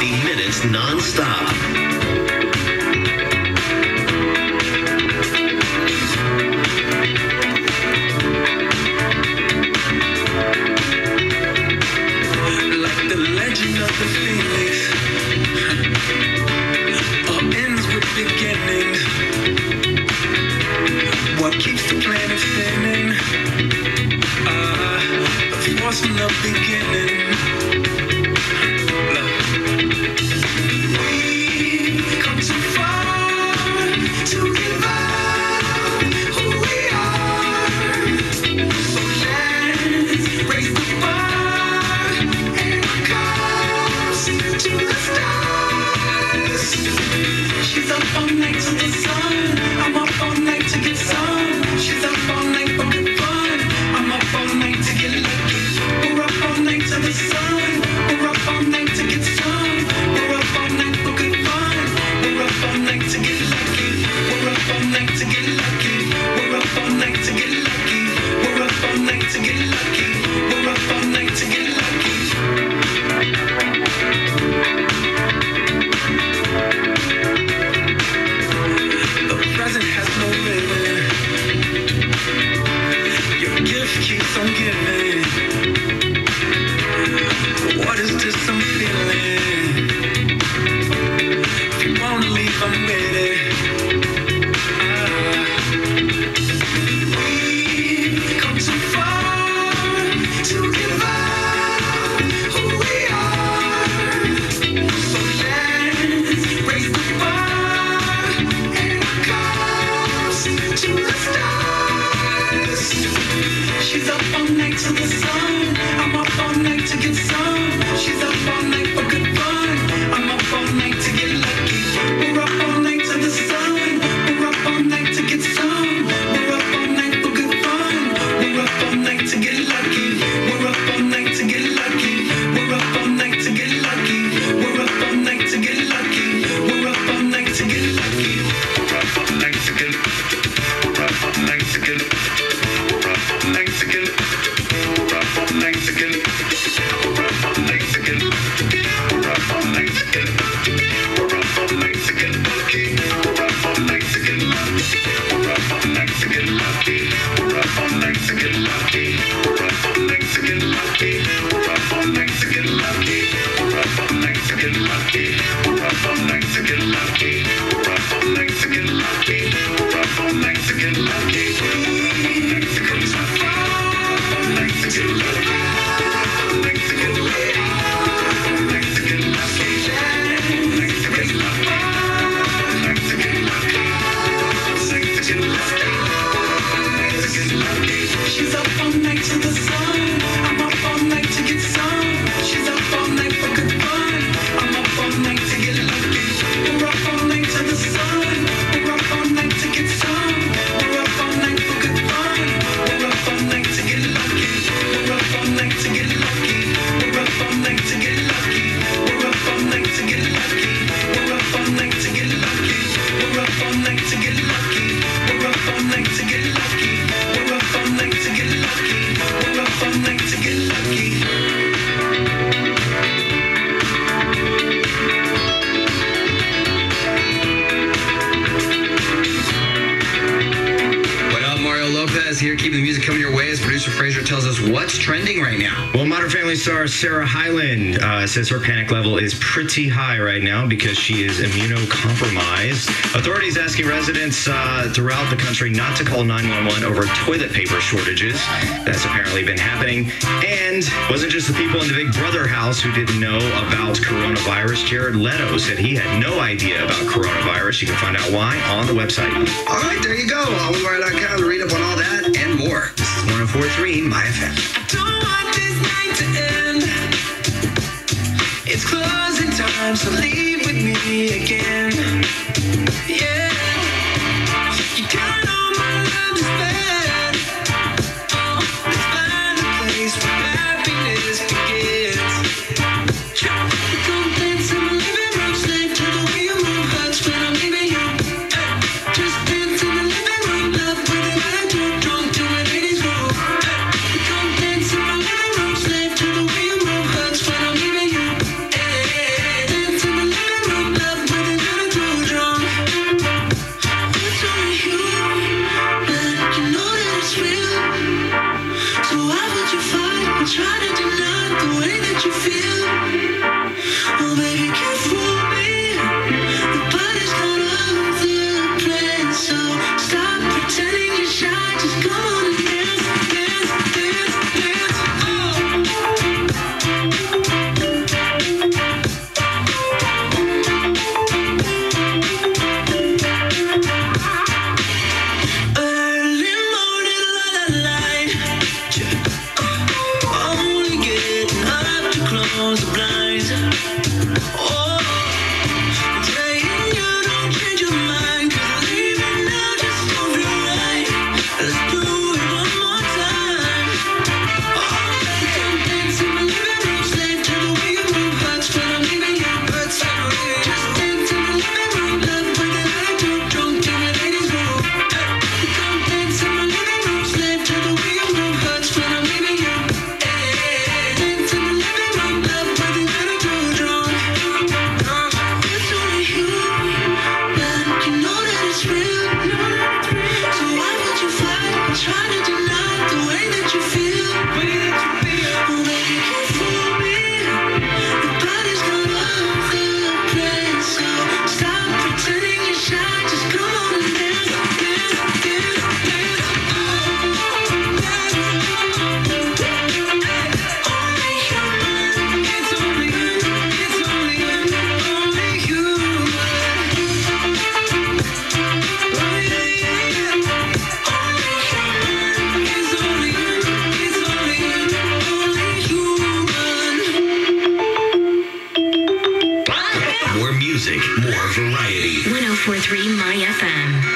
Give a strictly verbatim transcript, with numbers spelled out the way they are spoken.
sixty minutes non-stop. Like the legend of the phoenix, all ends with beginnings. What keeps the planet spinning? Uh, the force from the beginning. Look. We've come too far to give up who we are. So let's raise the bar and comes to the stars. She's up all night to the sun. I'm up all night to get some. She's up all night for good fun. I'm up all night to get lucky. We're up all night to the sun. We're up all night to get some. We're up all night for good fun. We're up all night to get lucky. We're up all night to get lucky. We're up all night to get lucky. We're up all night to get lucky. We're up all night to get lucky. The present has no limit. Your gift keeps on giving. What is this I'm feeling? If you wanna leave, I'm with it. Ah. We've come too far to give up who we are. So let's raise the bar and comes to the stars. She's up all night to the sun. I'm up all night to get some. She's up all night for good fun. I'm up all night to get lucky. We're up all night to the sun. We're up all night to get some. We're up all night for good fun. We're up all night to get lucky. We're up all night to get lucky. We're up all night to get lucky. We're up all night to get lucky. We're up all night to get lucky. We're up all night to get. We're up all night to get. We're up all night to get. We're up all night to get. We're up all night to get. We're up all night to get. We're up all night to get lucky. We're up all night to get lucky. We're up all night to get lucky. We're up all night to get lucky. We're up all night to get lucky. We're up all night to get lucky. We're up all night to get lucky. We're up all night to get lucky. We're up all night to get lucky. We're up all night to get lucky. We're up all night to get lucky. We're up all night to get lucky. We're up all night to get lucky. We're up all night to get lucky. We're up all night to get lucky. We're up all night to get lucky. We're up all night to get lucky. We're up all night to get lucky. She's up all night to the sun. I'm up all night to get some. She's up all night for good fun. I'm up all night to get lucky. We're up all night to the sun. We're up all night to get some. We're up all night for good fun. We're up all night to get lucky. We're up all night to get lucky. We're up all night to get lucky. We're up all night to get lucky. We're up all night to get lucky. We're up all night to get lucky. We're up all night to get lucky. We're up all night to get lucky. We're up all night to get lucky. What up, Mario Lopez here, keeping the music coming your way as producer Fraser tells us what's trending right now. Well, Modern Family star Sarah Hyland uh, says her panic level is pretty high right now because she is immunocompromised. Authorities asking residents uh, throughout the country not to call nine one one over toilet paper shortages. That's apparently been happening. And it wasn't just the people in the Big Brother house who didn't know about coronavirus. Jared Leto said he had no idea about coronavirus. You can find out why on the website. All right, there you go. Hollywood Wire dot com to read up on all that and more. This is one oh four point three MyFM. Don't want this night to end. It's closing time, so leave with me again. Yeah. You got all my love to spend. Oh, let's find a place where happiness begins. We come dance in the living room, slave to the way you move, hurts when I'm leaving you. Just dance in the living room, love with it, I do, drunk to an eighties groove. We come dance try to deny the way that you feel. Oh, baby, can't fool me. The body's got other plans, so stop pretending you're shy. Just come on and dance, dance, dance, dance. Oh. Early morning, la la la. Only getting up to close the blinds. Oh, praying you don't change your mind, 'cause leaving now just don't feel right. Let's do it one more time. Oh, come dance in my living room, slave to the way you move. Hurts when I'm leaving you, hurts when I'm leaving you. Just dance in my living room, love with an attitude, drunk till the ladies move. Come dance in my living room, slave to the way you move. Hurts when I'm leaving you. Dance in my living room, love with an attitude, drunk. It's only you, but you know that it's real. So why would you fight and try to deny the way that you feel? Oh, baby, can't fool me. Your body's got other plans, so stop pretending you're shy. Just come on and dance, dance, dance, dance. Oh, dance. Only human, it's only you, it's only you, only human. Oh, yeah, yeah, yeah. Only human, it's only you, it's only you, only human. More music, more variety. one oh four point three MyFM.